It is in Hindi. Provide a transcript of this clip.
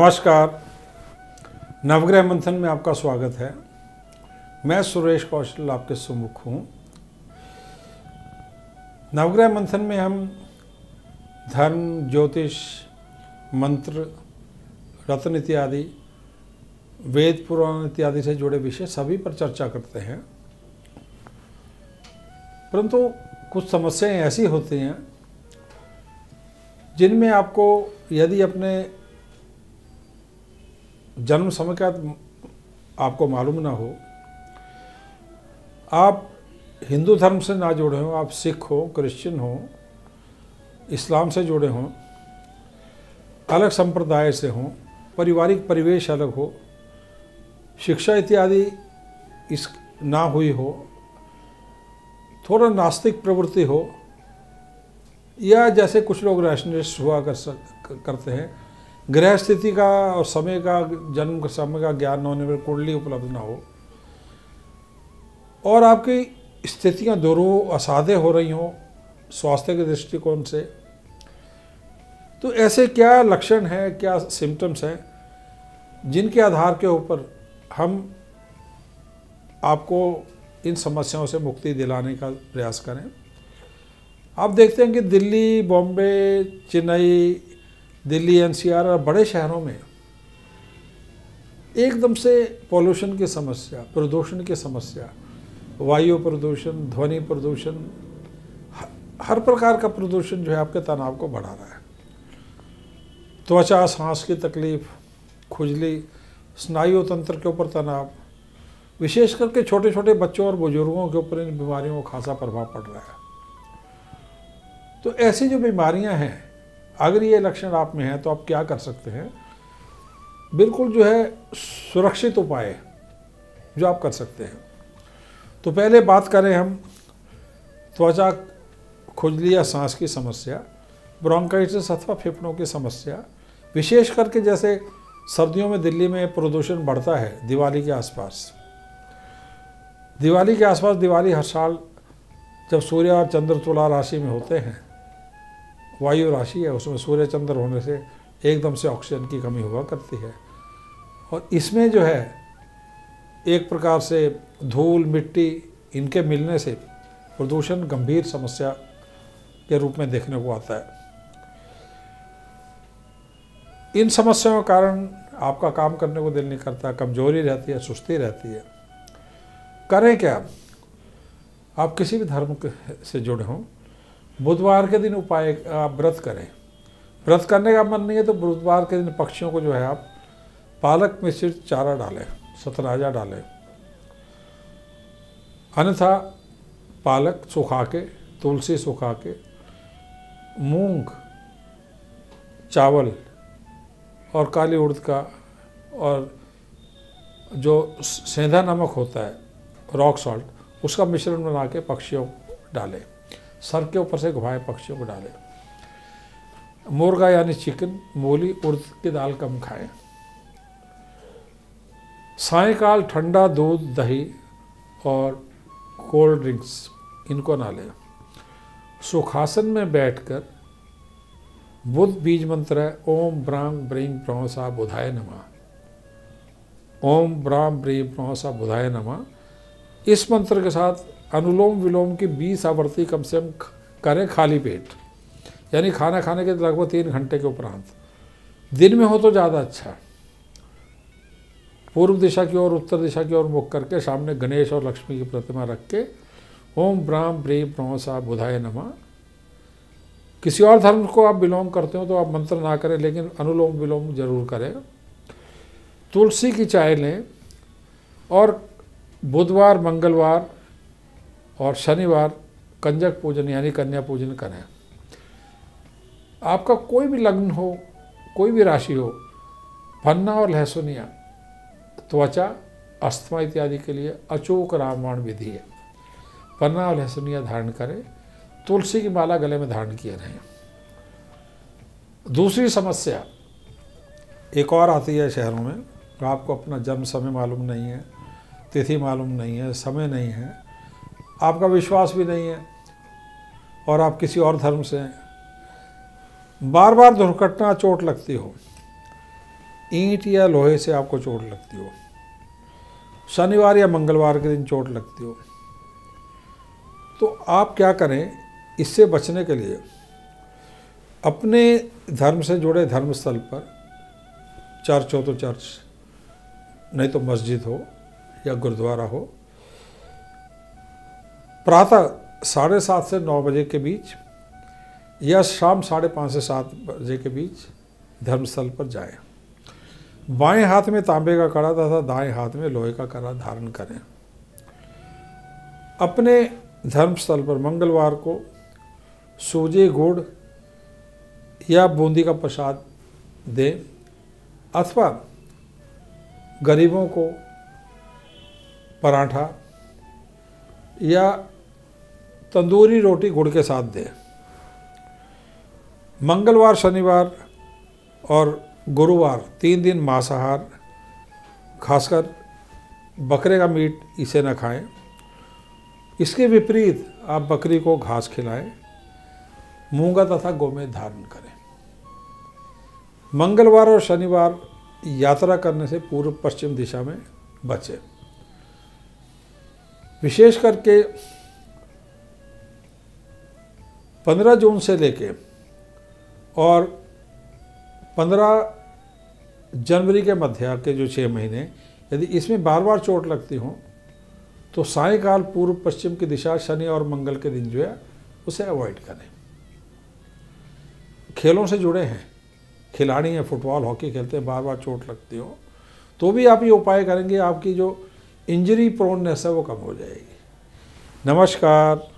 नमस्कार। नवग्रह मंथन में आपका स्वागत है। मैं सुरेश कौशल आपके सम्मुख हूँ। नवग्रह मंथन में हम धर्म, ज्योतिष, मंत्र, रत्न इत्यादि, वेद पुराण इत्यादि से जुड़े विषय सभी पर चर्चा करते हैं। परंतु कुछ समस्याएं ऐसी होती हैं जिनमें आपको यदि अपने जन्म समय का आपको मालूम ना हो, आप हिंदू धर्म से ना जुड़े हों, आप सिख हो, क्रिश्चियन हो, इस्लाम से जुड़े हों, अलग संप्रदाय से हों, पारिवारिक परिवेश अलग हो, शिक्षा इत्यादि इस ना हुई हो, थोड़ा नास्तिक प्रवृत्ति हो, या जैसे कुछ लोग रैशनलिस्ट हुआ करते हैं, ग्रह स्थिति का और समय का, जन्म के समय का ज्ञान न होने पर कुंडली उपलब्ध ना हो, और आपकी स्थितियां दुरूह असाध्य हो रही हों स्वास्थ्य के दृष्टिकोण से, तो ऐसे क्या लक्षण हैं, क्या सिम्टम्स हैं जिनके आधार के ऊपर हम आपको इन समस्याओं से मुक्ति दिलाने का प्रयास करें। आप देखते हैं कि दिल्ली, बॉम्बे, चेन्नई, दिल्ली एनसीआर और बड़े शहरों में एकदम से पॉल्यूशन की समस्या, प्रदूषण की समस्या, वायु प्रदूषण, ध्वनि प्रदूषण, हर प्रकार का प्रदूषण जो है आपके तनाव को बढ़ा रहा है। त्वचा, सांस की तकलीफ, खुजली, स्नायु तंत्र के ऊपर तनाव, विशेष करके छोटे छोटे बच्चों और बुजुर्गों के ऊपर इन बीमारियों का खासा प्रभाव पड़ रहा है। तो ऐसी जो बीमारियां हैं, अगर ये लक्षण आप में हैं तो आप क्या कर सकते हैं? बिल्कुल जो है सुरक्षित उपाय जो आप कर सकते हैं। तो पहले बात करें हम त्वचा, खुजली या सांस की समस्या, ब्रोंकाइटिस अथवा फेफड़ों की समस्या, विशेष करके जैसे सर्दियों में दिल्ली में प्रदूषण बढ़ता है दिवाली के आसपास। दिवाली हर साल जब सूर्य और चंद्र तुला राशि में होते हैं, वायु राशि है, उसमें सूर्य चंद्र होने से एकदम से ऑक्सीजन की कमी हुआ करती है, और इसमें जो है एक प्रकार से धूल, मिट्टी इनके मिलने से प्रदूषण गंभीर समस्या के रूप में देखने को आता है। इन समस्याओं के कारण आपका काम करने को दिल नहीं करता, कमजोरी रहती है, सुस्ती रहती है। करें क्या? आप किसी भी धर्म से जुड़े हों, बुधवार के दिन उपाय आप व्रत करें। व्रत करने का मन नहीं है तो बुधवार के दिन पक्षियों को जो है आप पालक मिश्रित चारा डालें, सतराजा डालें, अन्यथा पालक सुखा के, तुलसी सुखा के, मूंग, चावल और काली उड़द का और जो सेंधा नमक होता है, रॉक सॉल्ट, उसका मिश्रण बना के पक्षियों को डालें, सर के ऊपर से घुमाए पक्षियों को डालें। मुर्गा यानी चिकन, मूली, उड़द की दाल कम खाएं। सायंकाल ठंडा दूध, दही और कोल्ड ड्रिंक्स इनको ना लें। सुखासन में बैठकर बुध बीज मंत्र है, ओम ब्राम ब्रीम प्रणसा बुधाय नमः। ओम ब्राम ब्रीम प्रणसा बुधाय नमः। इस मंत्र के साथ अनुलोम विलोम की 20 आवृत्ति कम से कम करें खाली पेट, यानी खाना खाने के लगभग 3 घंटे के उपरांत। दिन में हो तो ज़्यादा अच्छा। पूर्व दिशा की ओर, उत्तर दिशा की ओर मुख करके सामने गणेश और लक्ष्मी की प्रतिमा रख के ओम ब्राम ब्रीम प्रणसा बुधाय नमः। किसी और धर्म को आप बिलोंग करते हो तो आप मंत्र ना करें, लेकिन अनुलोम विलोम जरूर करें। तुलसी की चाय लें और बुधवार, मंगलवार और शनिवार कंजक पूजन यानी कन्या पूजन करें। आपका कोई भी लग्न हो, कोई भी राशि हो, पन्ना और लहसुनिया त्वचा, अस्थमा इत्यादि के लिए अचूक रामबाण विधि है। पन्ना और लहसुनिया धारण करें, तुलसी की माला गले में धारण किए रहें। दूसरी समस्या एक और आती है शहरों में, आपको अपना जन्म समय मालूम नहीं है, तिथि मालूम नहीं है, समय नहीं है, आपका विश्वास भी नहीं है, और आप किसी और धर्म से हैं, बार बार दुर्घटना, चोट लगती हो, ईंट या लोहे से आपको चोट लगती हो, शनिवार या मंगलवार के दिन चोट लगती हो, तो आप क्या करें? इससे बचने के लिए अपने धर्म से जुड़े धर्मस्थल पर, चर्च हो तो चर्च, नहीं तो मस्जिद हो या गुरुद्वारा हो, प्रातः 7:30 से 9 बजे के बीच या शाम 5:30 से 7 बजे के बीच धर्मस्थल पर जाएं। बाएं हाथ में तांबे का कड़ा तथा दाएं हाथ में लोहे का कड़ा धारण करें। अपने धर्मस्थल पर मंगलवार को सूजी, गुड़ या बूंदी का प्रसाद दें अथवा गरीबों को पराठा या तंदूरी रोटी गुड़ के साथ दें। मंगलवार, शनिवार और गुरुवार 3 दिन मांसाहार, खासकर बकरे का मीट इसे न खाएं। इसके विपरीत आप बकरी को घास खिलाएं, मूंगा तथा गोमेद धारण करें। मंगलवार और शनिवार यात्रा करने से पूर्व पश्चिम दिशा में बचें। विशेष करके 15 जून से लेके और 15 जनवरी के मध्य के जो 6 महीने, यदि इसमें बार बार चोट लगती हो तो सायंकाल पूर्व पश्चिम की दिशा शनि और मंगल के दिन जो है उसे अवॉइड करें। खेलों से जुड़े हैं, खिलाड़ी हैं, फुटबॉल हॉकी खेलते हैं, बार बार चोट लगती हो तो भी आप ये उपाय करेंगे, आपकी जो इंजरी प्रोननेस है वो कम हो जाएगी। नमस्कार।